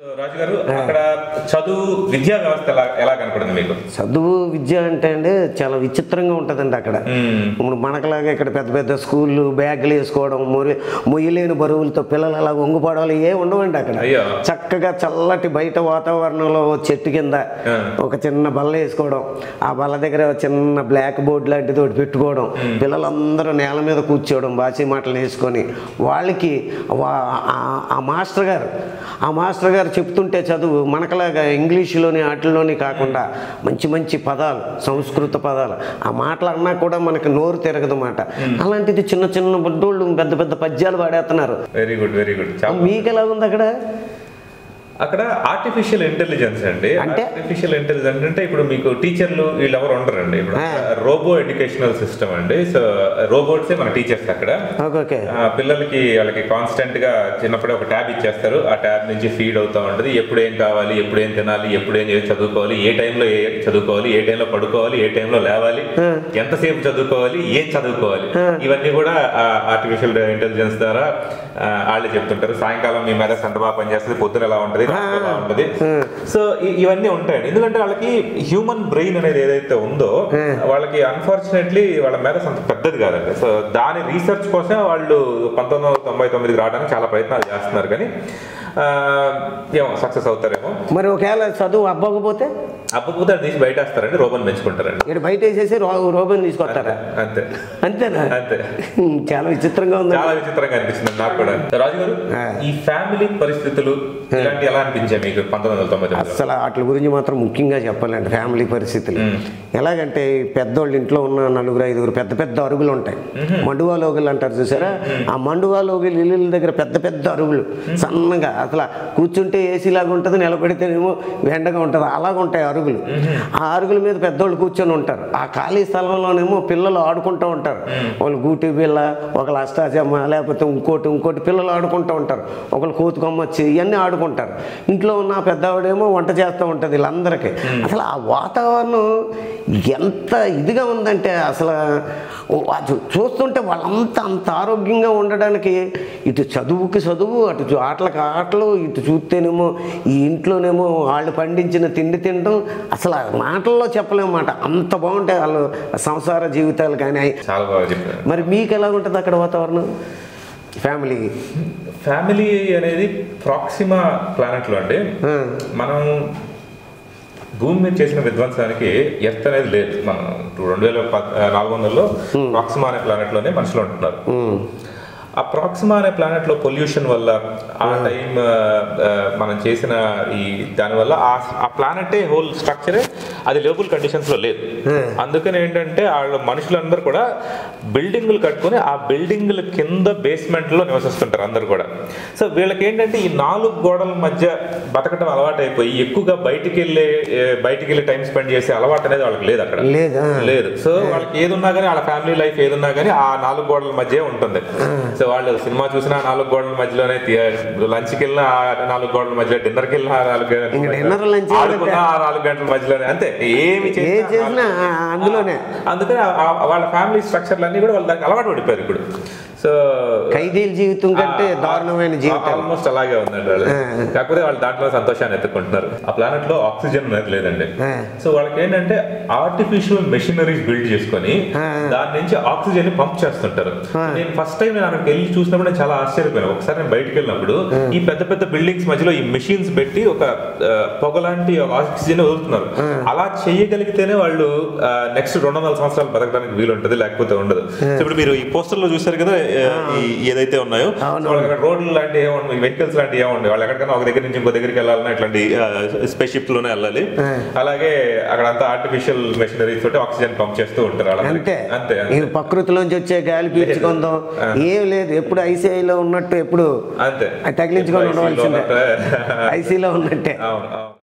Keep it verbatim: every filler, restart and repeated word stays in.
రాజు గారు అక్కడ చదువు విద్యా వ్యవస్థ ఎలా ఎలా కనపడింది మీకు? చదువు విద్య అంటే అండి చాలా విచిత్రంగా ఉంటుందండి అక్కడ. ఇప్పుడు మనకులాగా ఇక్కడ పెద్ద పెద్ద స్కూళ్ళు బ్యాగులు వేసుకోవడం, మొరి మొయ్యలేని బరువులతో పిల్లలు అలా వంగుపడాలి ఏ ఉండవండి అక్కడ. చక్కగా చల్లటి బయట వాతావరణంలో చెట్టు కింద ఒక చిన్న బల్ల వేసుకోవడం, ఆ బల్ల దగ్గర చిన్న బ్లాక్ బోర్డ్ లాంటిది ఒకటి పెట్టుకోవడం, పిల్లలందరూ నేల మీద కూర్చోవడం బాసీ మాటలు వేసుకొని, వాళ్ళకి ఆ మాస్టర్ గారు ఆ మాస్టర్ గారు చెప్తుంటే చదువు మనకలాగా ఇంగ్లీషులోని వాటిల్లోని కాకుండా మంచి మంచి పదాలు, సంస్కృత పదాలు, ఆ మాటలు అన్నా కూడా మనకి నోరు తిరగదు మాట. అలాంటిది చిన్న చిన్న బుడ్డోళ్ళు పెద్ద పెద్ద పద్యాలు పాడేస్తున్నారు. Very good very good. మీకు ఎలా ఉంది అక్కడ? అక్కడ ఆర్టిఫిషియల్ ఇంటెలిజెన్స్ అండి. అంటే ఆర్టిఫిషియల్ ఇంటెలిజెన్స్ అంటే ఇప్పుడు మీకు టీచర్లు వీళ్ళు ఎవరు ఉండరండి. ఇప్పుడు రోబో ఎడ్యుకేషనల్ సిస్టమ్ అండి. సో రోబోట్సే మన టీచర్స్ అక్కడ. పిల్లలకి వాళ్ళకి కాన్స్టెంట్ గా చిన్నప్పుడే ఒక ట్యాబ్ ఇచ్చేస్తారు. ఆ ట్యాబ్ నుంచి ఫీడ్ అవుతా ఉంటుంది. ఎప్పుడు ఏం కావాలి, ఎప్పుడు ఏం తినాలి, ఎప్పుడు ఏం చదువుకోవాలి, ఏ టైంలో ఏ చదువుకోవాలి, ఏ టైంలో పడుకోవాలి, ఏ టైంలో లేవాలి, ఎంతసేపు చదువుకోవాలి, ఏం చదువుకోవాలి, ఇవన్నీ కూడా ఆర్టిఫిషియల్ ఇంటెలిజెన్స్ ద్వారా వాళ్ళే చెప్తుంటారు. సాయంకాలం మీ మీద సంట బాగా పనిచేస్తుంది, పొద్దున ఎలా ఉంటుంది ఉంటది. సో ఇవన్నీ ఉంటాయండి. ఎందుకంటే వాళ్ళకి హ్యూమన్ బ్రెయిన్ అనేది ఏదైతే ఉందో వాళ్ళకి అన్ఫార్చునేట్లీ వాళ్ళ మీద అంత పెద్దది కాదండి. సో దాని రీసెర్చ్ కోసం వాళ్ళు పంతొమ్మిది వందల తొంభై తొమ్మిదికి రావడానికి చాలా ప్రయత్నాలు చేస్తున్నారు. కానీ ఏమో సక్సెస్ అవుతారేమో. మరి ఒకవేళ చదువు అవ్వకపోతే అవ్వకపోతే అది తీసి బయట వేస్తారండి, రోబోని పెంచుకుంటారండి. ఇక్కడ బయట వేసేసి రోబోని తీసుకొస్తారా? అంతే అంతేనా? అంతే. చాలా విచిత్రంగా ఉంది. చాలా విచిత్రంగా అనిపిస్తుంది నాకు కూడా. రాజు గారు, ఈ ఫ్యామిలీ పరిస్థితులు ఇలాంటి ఎలా అనిపించాయి మీకు పంతొమ్మిది వందల తొంభై తొమ్మిది? అసలు వాటి గురించి మాత్రం ముఖ్యంగా చెప్పాలండి. ఫ్యామిలీ పరిస్థితులు ఎలాగంటే పెద్దోళ్ళ ఇంట్లో ఉన్న నలుగురు ఐదుగురు పెద్ద పెద్ద అరుగులు ఉంటాయి, మండువా లోగులు అంటారు చూసారా? ఆ మండువా లోగులు ఇల్లుల దగ్గర పెద్ద పెద్ద అరుగులు సన్నగా, అసలు కూర్చుంటే ఏసీ లాగా ఉంటుంది, నిలబడితేనేమో వెండగా ఉంటుంది, అలాగ ఉంటాయి అరుగులు. ఆ అరుగుల మీద పెద్దోళ్ళు కూర్చొని ఉంటారు. ఆ ఖాళీ స్థలంలోనేమో పిల్లలు ఆడుకుంటూ ఉంటారు. వాళ్ళు గూటి పిల్ల, ఒకళ్ళు అష్టాచమ్మ, లేకపోతే ఇంకోటి ఇంకోటి పిల్లలు ఆడుకుంటూ ఉంటారు. ఒకళ్ళు కోతుకొమ్మచ్చి ఇవన్నీ ఆడుకుంటారు. ఇంట్లో ఉన్న పెద్దవాడేమో వంట చేస్తూ ఉంటుంది వీళ్ళందరికీ. అసలు ఆ వాతావరణం ఎంత ఇదిగా ఉందంటే అసలు చూస్తుంటే వాళ్ళంతా అంత ఆరోగ్యంగా ఉండడానికి, ఇటు చదువుకి చదువు, అటు ఆటలకు ఆటలు, ఇటు చూస్తేనేమో ఈ ఇంట్లోనేమో వాళ్ళు పండించిన తిండి తినడం, అసలు మాటల్లో చెప్పలేమాట. అంత బాగుంటాయి వాళ్ళు సంసార జీవితాలు. కానీ చాలా బాగా చెప్పారు. మరి మీకు ఎలా ఉంటుంది అక్కడ వాతావరణం? ఫ్యామిలీ ఫ్యామిలీ అనేది ప్రాక్సిమా ప్లానెట్లో అండి. మనం భూమి మీద చేసిన విధ్వంసానికి ఎర్త్ అనేది లేదు. మనం రెండు వేల నాలుగు వందలలో ప్రాక్సిమా అనే ప్లానెట్ లోనే మనుషులు ఉంటున్నారు. ఆ ప్రాక్సిమా అనే ప్లానెట్ లో పొల్యూషన్ వల్ల, ఆ టైం మనం చేసిన ఈ దానివల్ల ఆ ప్లానెటే హోల్ స్ట్రక్చరే అది లేబుల్ కండిషన్స్ లో లేదు. అందుకని ఏంటంటే వాళ్ళ మనుషులందరూ కూడా బిల్డింగ్లు కట్టుకుని ఆ బిల్డింగ్ల కింద బేస్మెంట్ లో నివసిస్తుంటారు అందరు కూడా. సో వీళ్ళకి ఏంటంటే ఈ నాలుగు గోడల మధ్య బతకటం అలవాటు అయిపోయి ఎక్కువగా బయటికి వెళ్ళే బయటికి వెళ్ళి టైం స్పెండ్ చేసే అలవాటు అనేది వాళ్ళకి లేదు అక్కడ లేదు. సో వాళ్ళకి ఏది ఉన్నా కానీ, వాళ్ళ ఫ్యామిలీ లైఫ్ ఏది ఉన్నా కానీ ఆ నాలుగు గోడల మధ్య ఉంటుంది. సో వాళ్ళు సినిమా చూసిన నాలుగు గోడల మధ్యలోనే, లంచ్కి వెళ్ళిన నాలుగు గోడల మధ్యలో, డిన్నర్కి వెళ్ళిన నాలుగు ఆడుకున్న నాలుగు గంటల మధ్యలోనే, అంతే. ఏమి చేసినా అందులోనే. అందుకని వాళ్ళ ఫ్యామిలీ స్ట్రక్చర్లు అన్ని కూడా వాళ్ళు దానికి అలవాటు పడిపోయారు ఇప్పుడు. సో ఖైదీల జీవితం కంటే దారుణమైన జీవితం ఆల్మోస్ట్ అలాగే ఉందండి వాళ్ళు. కాకపోతే వాళ్ళు దాంట్లో సంతోషాన్ని ఎత్తుకుంటున్నారు. ఆ ప్లానెట్ లో ఆక్సిజన్ అనేది లేదండి. సో వాళ్ళకి ఏంటంటే ఆర్టిఫిషియల్ మెషినరీస్ బిల్డ్ చేసుకొని దాని నుంచి ఆక్సిజన్ ని పంప్ చేస్తుంటారు. నేను ఫస్ట్ టైం నేను అక్కడికి వెళ్ళి చూసినప్పుడు నేను చాలా ఆశ్చర్యపోయాను. ఒకసారి నేను బయటకు వెళ్ళినప్పుడు ఈ పెద్ద పెద్ద బిల్డింగ్స్ మధ్యలో ఈ మెషిన్స్ పెట్టి ఒక పొగలాంటి ఆక్సిజన్ వదులుతున్నారు. అలా చేయగలిగితేనే వాళ్ళు నెక్స్ట్ రెండు వందల సంవత్సరాలు బతకడానికి వీలు ఉంటుంది, లేకపోతే ఉండదు. ఇప్పుడు మీరు ఈ పోస్టర్ లో చూసారు కదా ఏదైతే ఉన్నాయో, రోడ్లు లాంటి ఏమన్నా వెహికల్స్ లాంటి ఏమండి, వాళ్ళు ఎక్కడికైనా ఒక దగ్గర నుంచి ఇంకో దగ్గరికి వెళ్ళాలన్నా ఇట్లాంటి స్పేస్ షిప్ లోనే వెళ్ళాలి. అలాగే అక్కడ అంతా ఆర్టిఫిషియల్ మెషినరీస్ తోటి ఆక్సిజన్ పంప్ చేస్తూ ఉంటారు. అంతే అంతే ప్రకృతిలోంచి వచ్చే గాలి పీల్చుకుందాం ఏం లేదు. ఎప్పుడు ఐసీఐలో ఉన్నట్టు ఎప్పుడు అంతే తగిలించుకొని ఉండవలసిందే, ఐసీలో ఉన్నట్టే. అవును.